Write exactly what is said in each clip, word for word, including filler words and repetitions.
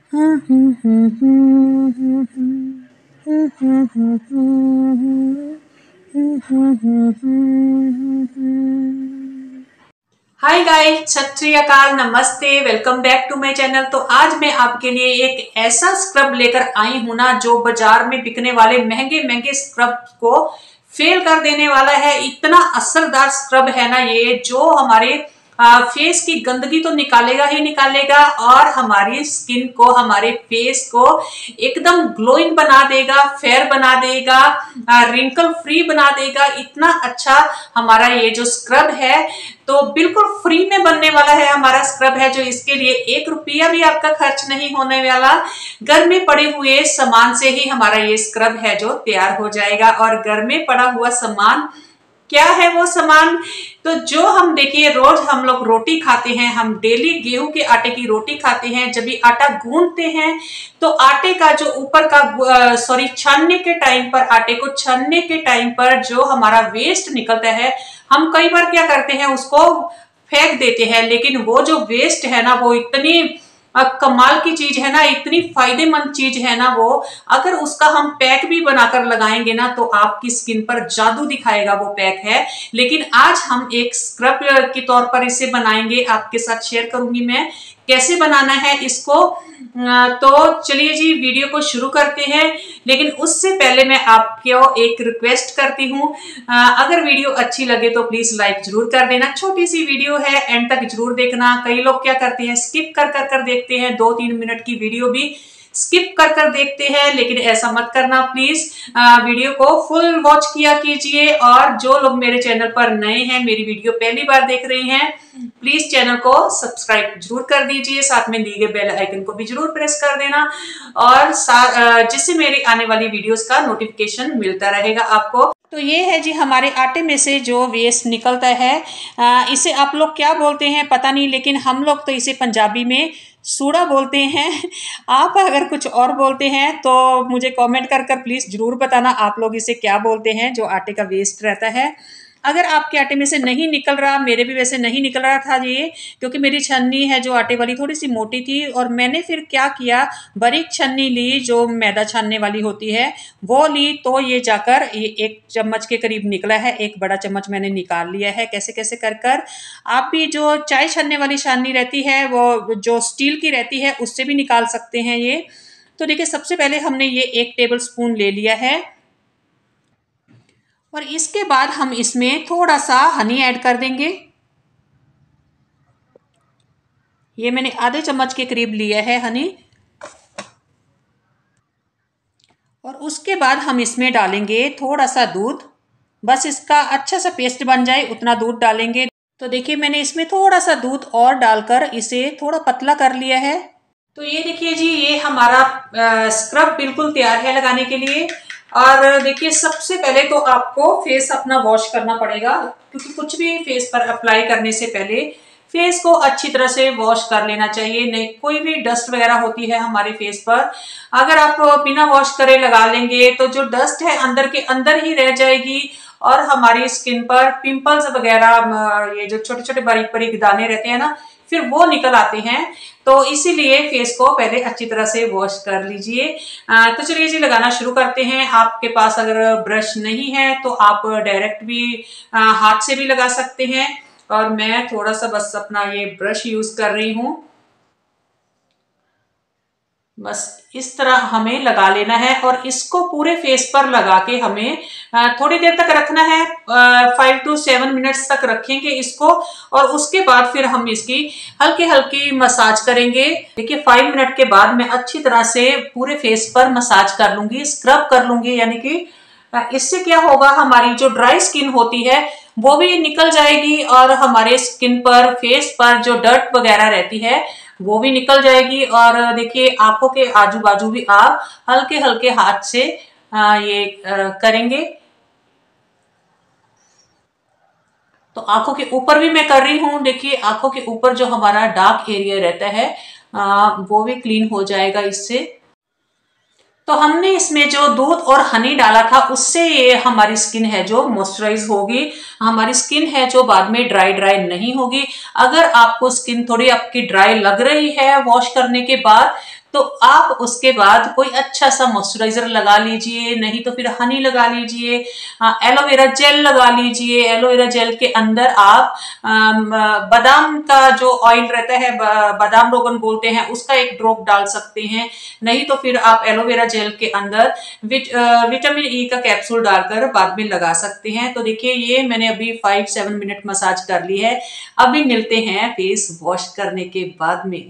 Hi guys, सत श्री अकाल, नमस्ते, welcome back to my channel. तो आज मैं आपके लिए एक ऐसा स्क्रब लेकर आई हूं ना जो बाजार में बिकने वाले महंगे महंगे स्क्रब को फेल कर देने वाला है। इतना असरदार स्क्रब है ना ये, जो हमारे आ, फेस की गंदगी तो निकालेगा ही निकालेगा और हमारी स्किन को, हमारे फेस को एकदम ग्लोइंग बना देगा, फेयर बना देगा, रिंकल फ्री बना देगा। इतना अच्छा हमारा ये जो स्क्रब है, तो बिल्कुल फ्री में बनने वाला है हमारा स्क्रब है, जो इसके लिए एक रुपया भी आपका खर्च नहीं होने वाला। घर में पड़े हुए सामान से ही हमारा ये स्क्रब है जो तैयार हो जाएगा। और घर में पड़ा हुआ सामान क्या है वो सामान, तो जो हम देखिए रोज हम लोग रोटी खाते हैं, हम डेली गेहूं के आटे की रोटी खाते हैं। जब भी आटा गूंथते हैं तो आटे का जो ऊपर का सॉरी छानने के टाइम पर, आटे को छानने के टाइम पर जो हमारा वेस्ट निकलता है, हम कई बार क्या करते हैं उसको फेंक देते हैं। लेकिन वो जो वेस्ट है ना, वो इतनी कमाल की चीज है ना, इतनी फायदेमंद चीज है ना वो, अगर उसका हम पैक भी बनाकर लगाएंगे ना तो आपकी स्किन पर जादू दिखाएगा वो पैक है। लेकिन आज हम एक स्क्रब के तौर पर इसे बनाएंगे, आपके साथ शेयर करूंगी मैं कैसे बनाना है इसको। तो चलिए जी वीडियो को शुरू करते हैं। लेकिन उससे पहले मैं आपको एक रिक्वेस्ट करती हूँ, अगर वीडियो अच्छी लगे तो प्लीज लाइक जरूर कर देना। छोटी सी वीडियो है, एंड तक जरूर देखना। कई लोग क्या करते हैं, स्किप कर कर कर देखते हैं, दो तीन मिनट की वीडियो भी स्किप कर कर देखते हैं। लेकिन ऐसा मत करना प्लीज, वीडियो को फुल वॉच किया कीजिए। और जो लोग मेरे चैनल पर नए हैं, मेरी वीडियो पहली बार देख रहे हैं, प्लीज चैनल को सब्सक्राइब जरूर कर दीजिए, साथ में दिए गए बेल आइकन को भी जरूर प्रेस कर देना, और जिससे मेरी आने वाली वीडियोस का नोटिफिकेशन मिलता रहेगा आपको। तो ये है जी हमारे आटे में से जो वेस्ट निकलता है, आ, इसे आप लोग क्या बोलते हैं पता नहीं, लेकिन हम लोग तो इसे पंजाबी में सूड़ा बोलते हैं। आप अगर कुछ और बोलते हैं तो मुझे कमेंट कर कर प्लीज़ ज़रूर बताना आप लोग इसे क्या बोलते हैं, जो आटे का वेस्ट रहता है। अगर आपके आटे में से नहीं निकल रहा, मेरे भी वैसे नहीं निकल रहा था ये, क्योंकि मेरी छन्नी है जो आटे वाली थोड़ी सी मोटी थी, और मैंने फिर क्या किया, बारीक छन्नी ली जो मैदा छानने वाली होती है वो ली, तो ये जाकर ये एक चम्मच के करीब निकला है। एक बड़ा चम्मच मैंने निकाल लिया है कैसे कैसे कर कर। आप भी जो चाय छानने वाली छाननी रहती है, वो जो स्टील की रहती है, उससे भी निकाल सकते हैं ये। तो देखिए सबसे पहले हमने ये एक टेबल स्पून ले लिया है, और इसके बाद हम इसमें थोड़ा सा हनी ऐड कर देंगे। ये मैंने आधे चम्मच के करीब लिया है हनी। और उसके बाद हम इसमें डालेंगे थोड़ा सा दूध, बस इसका अच्छा सा पेस्ट बन जाए उतना दूध डालेंगे। तो देखिए मैंने इसमें थोड़ा सा दूध और डालकर इसे थोड़ा पतला कर लिया है। तो ये देखिए जी, ये हमारा स्क्रब बिल्कुल तैयार है लगाने के लिए। और देखिए सबसे पहले तो आपको फेस अपना वॉश करना पड़ेगा, क्योंकि कुछ भी फेस पर अप्लाई करने से पहले फेस को अच्छी तरह से वॉश कर लेना चाहिए। नहीं, कोई भी डस्ट वगैरह होती है हमारे फेस पर, अगर आप बिना वॉश करे लगा लेंगे तो जो डस्ट है अंदर के अंदर ही रह जाएगी, और हमारी स्किन पर पिंपल्स वगैरह, ये जो छोटे छोटे बारीक बारीक दाने रहते हैं ना, फिर वो निकल आते हैं। तो इसीलिए फेस को पहले अच्छी तरह से वॉश कर लीजिए। तो चलिए जी लगाना शुरू करते हैं। आपके पास अगर ब्रश नहीं है तो आप डायरेक्ट भी आ, हाथ से भी लगा सकते हैं, और मैं थोड़ा सा बस अपना ये ब्रश यूज कर रही हूँ। बस इस तरह हमें लगा लेना है, और इसको पूरे फेस पर लगा के हमें थोड़ी देर तक रखना है। फाइव टू सेवन मिनट्स तक रखेंगे इसको, और उसके बाद फिर हम इसकी हल्की हल्की मसाज करेंगे। देखिए फाइव मिनट के बाद मैं अच्छी तरह से पूरे फेस पर मसाज कर लूंगी, स्क्रब कर लूंगी। यानी कि इससे क्या होगा, हमारी जो ड्राई स्किन होती है वो भी निकल जाएगी, और हमारे स्किन पर, फेस पर जो डर्ट वगैरह रहती है वो भी निकल जाएगी। और देखिए आंखों के आजू बाजू भी आप हल्के हल्के हाथ से आ, ये आ, करेंगे। तो आंखों के ऊपर भी मैं कर रही हूँ। देखिए आंखों के ऊपर जो हमारा डार्क एरिया रहता है आ, वो भी क्लीन हो जाएगा इससे। तो हमने इसमें जो दूध और हनी डाला था उससे ये हमारी स्किन है जो मॉइस्चराइज होगी, हमारी स्किन है जो बाद में ड्राई ड्राई नहीं होगी। अगर आपको स्किन थोड़ी आपकी ड्राई लग रही है वॉश करने के बाद, तो आप उसके बाद कोई अच्छा सा मॉइस्चराइजर लगा लीजिए, नहीं तो फिर हनी लगा लीजिए, एलोवेरा जेल लगा लीजिए। एलोवेरा जेल के अंदर आप बादाम का जो ऑयल रहता है, बादाम रोगन बोलते हैं, उसका एक ड्रॉप डाल सकते हैं। नहीं तो फिर आप एलोवेरा जेल के अंदर विट, विटामिन ई का कैप्सूल डालकर बाद में लगा सकते हैं। तो देखिए ये मैंने अभी फाइव सेवन मिनट मसाज कर ली है। अभी मिलते हैं फेस वॉश करने के बाद में।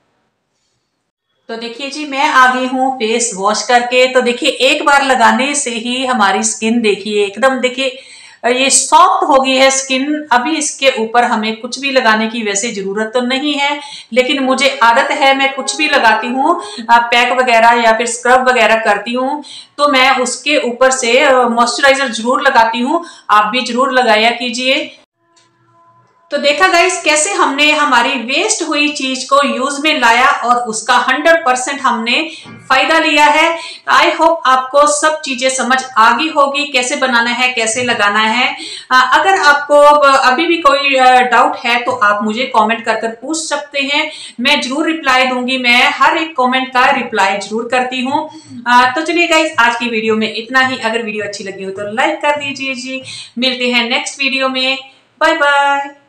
तो देखिए जी मैं आ गई हूँ फेस वॉश करके। तो देखिए एक बार लगाने से ही हमारी स्किन देखिए एकदम देखिए ये सॉफ्ट हो गई है स्किन। अभी इसके ऊपर हमें कुछ भी लगाने की वैसे जरूरत तो नहीं है, लेकिन मुझे आदत है, मैं कुछ भी लगाती हूँ, पैक वगैरह या फिर स्क्रब वगैरह करती हूँ, तो मैं उसके ऊपर से मॉइस्चराइजर जरूर लगाती हूँ। आप भी जरूर लगाया कीजिए। तो देखा गाइस कैसे हमने हमारी वेस्ट हुई चीज को यूज में लाया और उसका हंड्रेड परसेंट हमने फायदा लिया है। आई होप आपको सब चीजें समझ आ गई होगी, कैसे बनाना है, कैसे लगाना है। अगर आपको अभी भी कोई डाउट है तो आप मुझे कमेंट कर कर पूछ सकते हैं, मैं जरूर रिप्लाई दूंगी। मैं हर एक कमेंट का रिप्लाई जरूर करती हूँ। तो चलिए गाइस आज की वीडियो में इतना ही। अगर वीडियो अच्छी लगी हो तो लाइक कर दीजिए जी। मिलते हैं नेक्स्ट वीडियो में। Bye bye.